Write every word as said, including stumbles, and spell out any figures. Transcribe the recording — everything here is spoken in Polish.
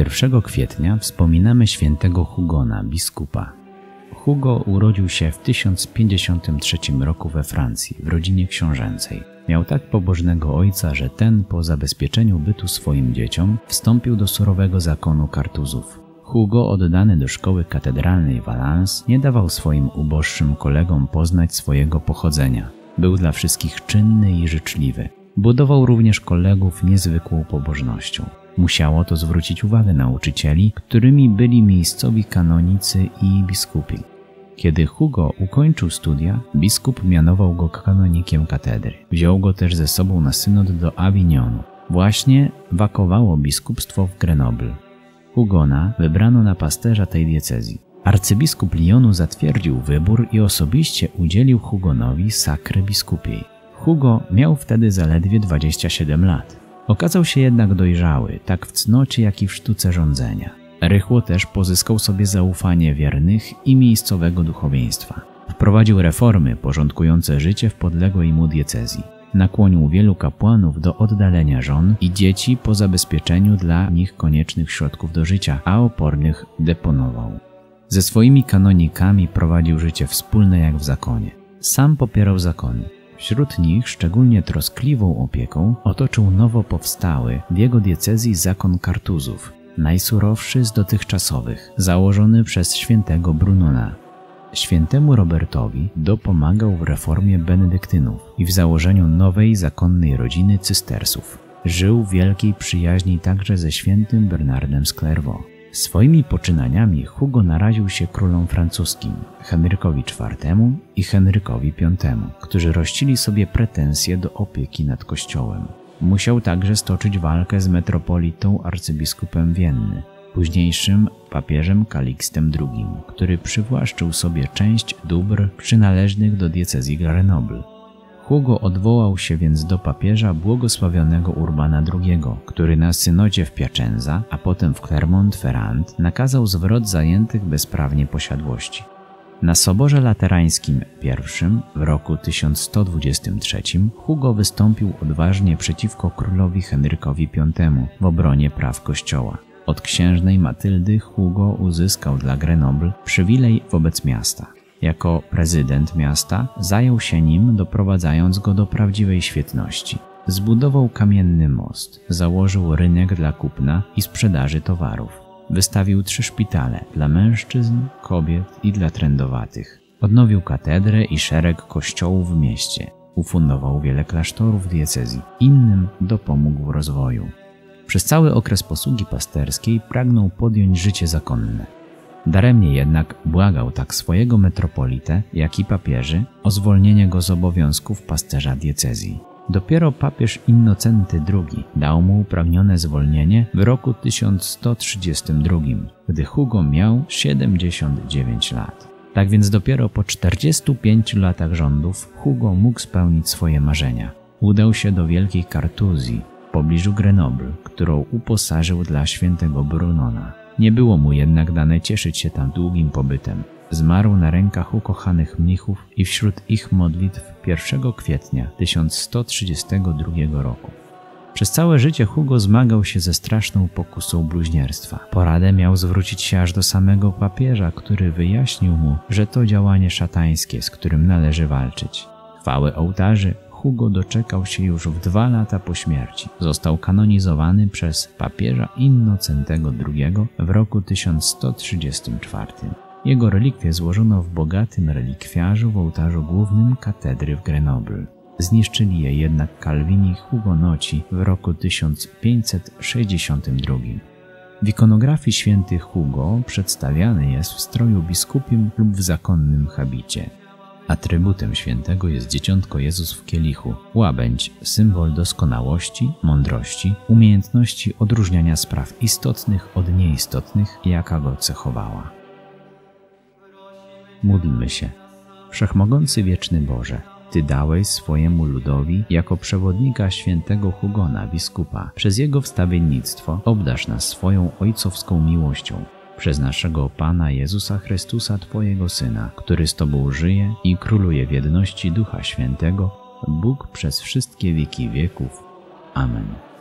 pierwszego kwietnia wspominamy świętego Hugona, biskupa. Hugo urodził się w tysiąc pięćdziesiątym trzecim roku we Francji, w rodzinie książęcej. Miał tak pobożnego ojca, że ten po zabezpieczeniu bytu swoim dzieciom wstąpił do surowego zakonu Kartuzów. Hugo, oddany do szkoły katedralnej Valence, nie dawał swoim uboższym kolegom poznać swojego pochodzenia. Był dla wszystkich czynny i życzliwy. Budował również kolegów niezwykłą pobożnością. Musiało to zwrócić uwagę nauczycieli, którymi byli miejscowi kanonicy i biskupi. Kiedy Hugo ukończył studia, biskup mianował go kanonikiem katedry. Wziął go też ze sobą na synod do Avignonu. Właśnie wakowało biskupstwo w Grenoble. Hugona wybrano na pasterza tej diecezji. Arcybiskup Lyonu zatwierdził wybór i osobiście udzielił Hugonowi sakry biskupiej. Hugo miał wtedy zaledwie dwadzieścia siedem lat. Okazał się jednak dojrzały, tak w cnocie, jak i w sztuce rządzenia. Rychło też pozyskał sobie zaufanie wiernych i miejscowego duchowieństwa. Wprowadził reformy porządkujące życie w podległej mu diecezji. Nakłonił wielu kapłanów do oddalenia żon i dzieci po zabezpieczeniu dla nich koniecznych środków do życia, a opornych deponował. Ze swoimi kanonikami prowadził życie wspólne jak w zakonie. Sam popierał zakony. Wśród nich szczególnie troskliwą opieką otoczył nowo powstały w jego diecezji zakon Kartuzów, najsurowszy z dotychczasowych, założony przez świętego Brunona. Świętemu Robertowi dopomagał w reformie benedyktynów i w założeniu nowej zakonnej rodziny cystersów. Żył w wielkiej przyjaźni także ze świętym Bernardem z Clairvaux. Swoimi poczynaniami Hugo naraził się królom francuskim, Henrykowi czwartemu i Henrykowi piątemu, którzy rościli sobie pretensje do opieki nad kościołem. Musiał także stoczyć walkę z metropolitą arcybiskupem Vienny, późniejszym papieżem Kalikstem drugim, który przywłaszczył sobie część dóbr przynależnych do diecezji Grenoble. Hugo odwołał się więc do papieża błogosławionego Urbana drugiego, który na synodzie w Piacenza, a potem w Clermont-Ferrand nakazał zwrot zajętych bezprawnie posiadłości. Na Soborze Laterańskim pierwszym w roku tysiąc sto dwudziestym trzecim Hugo wystąpił odważnie przeciwko królowi Henrykowi piątemu w obronie praw kościoła. Od księżnej Matyldy Hugo uzyskał dla Grenoble przywilej wobec miasta. Jako prezydent miasta zajął się nim, doprowadzając go do prawdziwej świetności. Zbudował kamienny most, założył rynek dla kupna i sprzedaży towarów. Wystawił trzy szpitale dla mężczyzn, kobiet i dla trędowatych. Odnowił katedrę i szereg kościołów w mieście. Ufundował wiele klasztorów diecezji. Innym dopomógł w rozwoju. Przez cały okres posługi pasterskiej pragnął podjąć życie zakonne. Daremnie jednak błagał tak swojego metropolitę, jak i papieży o zwolnienie go z obowiązków pasterza diecezji. Dopiero papież Innocenty drugi dał mu upragnione zwolnienie w roku tysiąc sto trzydziestym drugim, gdy Hugo miał siedemdziesiąt dziewięć lat. Tak więc dopiero po czterdziestu pięciu latach rządów Hugo mógł spełnić swoje marzenia. Udał się do Wielkiej Kartuzji w pobliżu Grenoble, którą uposażył dla świętego Brunona. Nie było mu jednak dane cieszyć się tam długim pobytem. Zmarł na rękach ukochanych mnichów i wśród ich modlitw pierwszego kwietnia tysiąc sto trzydziestego drugiego roku. Przez całe życie Hugo zmagał się ze straszną pokusą bluźnierstwa. Poradę miał zwrócić się aż do samego papieża, który wyjaśnił mu, że to działanie szatańskie, z którym należy walczyć. Chwały ołtarzy Hugo doczekał się już w dwa lata po śmierci. Został kanonizowany przez papieża Innocentego drugiego w roku tysiąc sto trzydziestym czwartym. Jego relikwie złożono w bogatym relikwiarzu w ołtarzu głównym katedry w Grenoble. Zniszczyli je jednak kalwini hugonoci w roku tysiąc pięćset sześćdziesiątym drugim. W ikonografii święty Hugo przedstawiany jest w stroju biskupim lub w zakonnym habicie. Atrybutem świętego jest dzieciątko Jezus w kielichu, łabędź, symbol doskonałości, mądrości, umiejętności odróżniania spraw istotnych od nieistotnych, jaka go cechowała. Módlmy się. Wszechmogący wieczny Boże, Ty dałeś swojemu ludowi jako przewodnika świętego Hugona, biskupa. Przez jego wstawiennictwo obdarz nas swoją ojcowską miłością. Przez naszego Pana Jezusa Chrystusa, Twojego Syna, który z Tobą żyje i króluje w jedności Ducha Świętego, Bóg przez wszystkie wieki wieków. Amen.